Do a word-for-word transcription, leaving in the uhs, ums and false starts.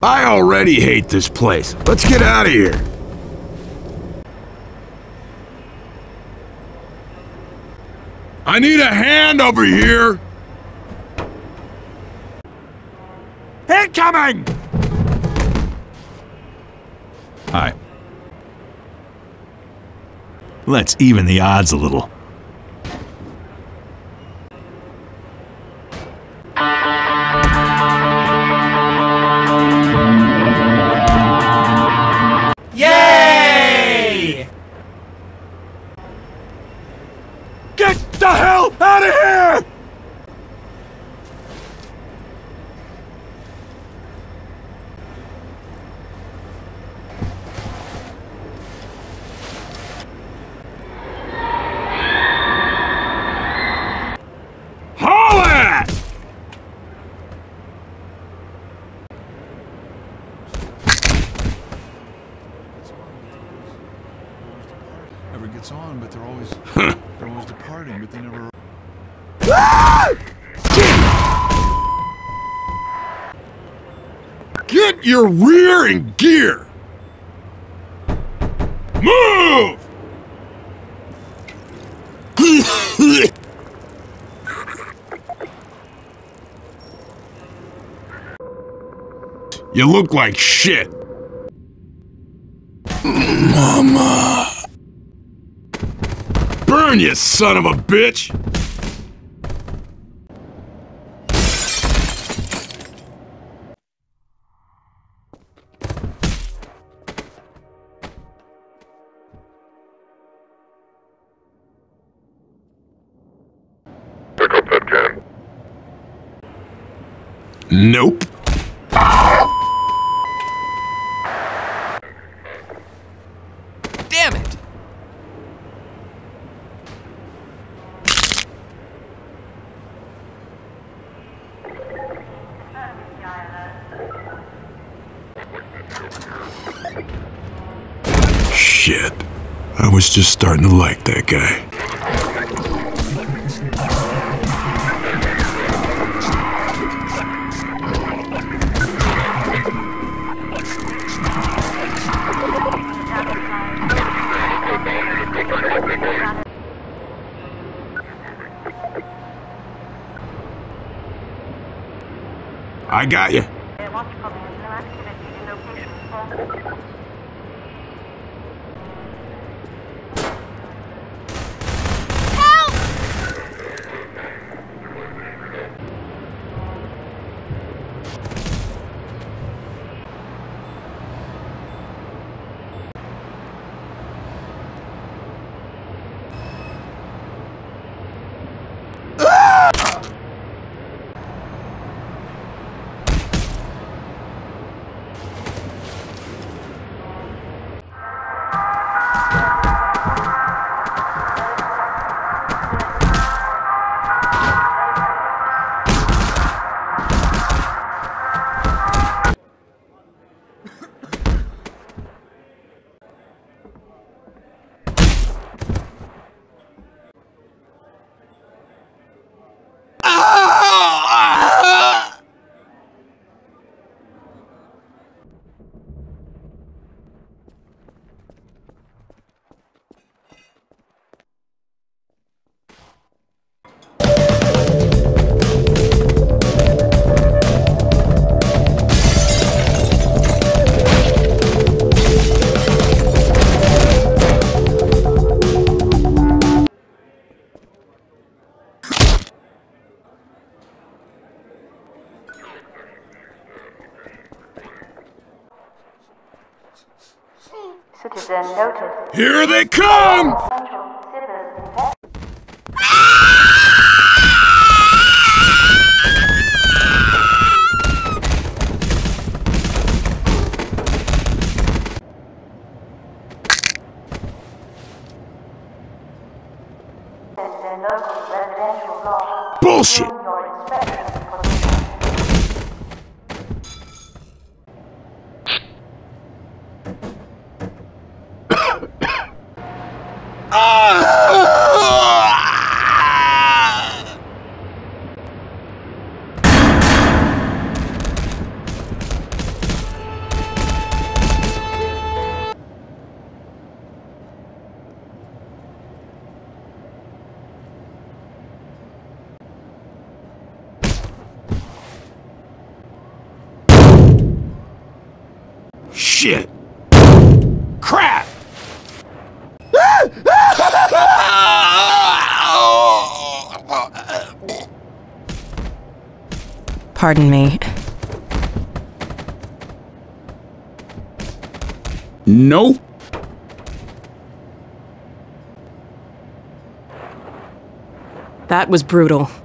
I already hate this place. Let's get out of here. I need a hand over here. Incoming! Hi. Let's even the odds a little. Yay! Get the hell out of here! Haul it! Never gets on, but they're always they're always departing, but they never. Get your rear in gear! Move! You look like shit. Mama. Burn, you son of a bitch! Pick up that can. Nope. Damn it! Shit. I was just starting to like that guy. I got you. Citizen noted. Here they come! Bullshit! Shit! Crap! Pardon me. Nope. That was brutal.